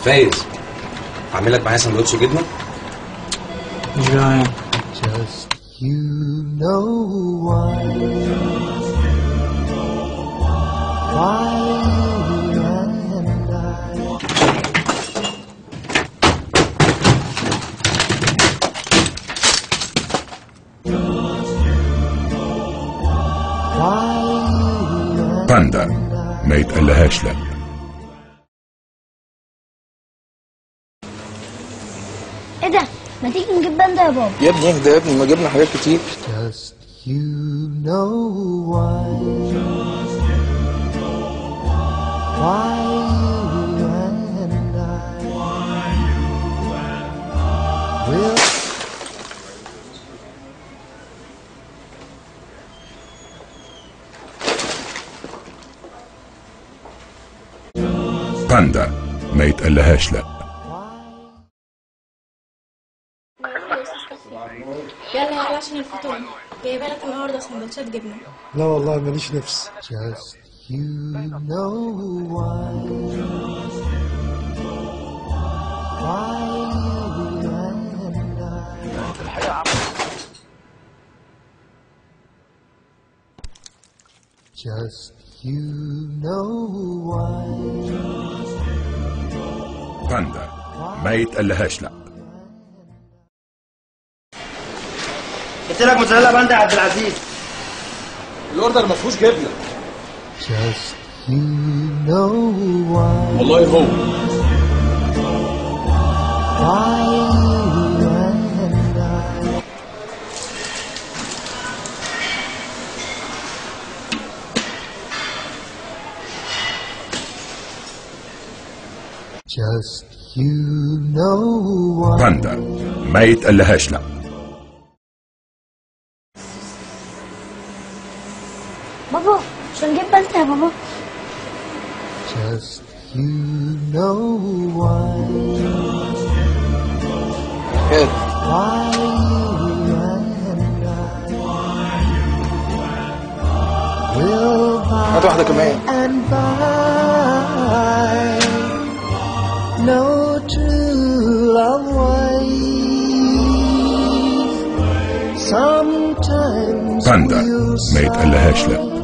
فايز، اعمل لك معايا سندوتش جبنه؟ مش جعان. Just you know why you and I. باندا ما يتقلهاش لا. ايه ده؟ ما تيجي نجيب باندا يا بابا؟ يا ابني اهدى يا ابني، ما جبنا حاجات كتير. Just you know why you and I will. باندا ما يتقلهاش لا. يلا يلا عشان الفطور، جايبه لك النهارده سندوتشات جبنه. لا والله ماليش نفس. Just you know why you and I. Just you know why. باندا ما يتقلهاش لا. قلت لك موتزاريلا باندا يا عبد العزيز. الاوردر ما فيهوش جبنه. Just you know why. والله هو you and I. Just you know why. باندا ما يتقلهاش لا. بابا مش هنجيب باندا يا بابا؟ Just you know why خير. you and I will هات واحدة كمان. and buy no true love ways. Sometimes باندا we'll ما يتقلهاش لا.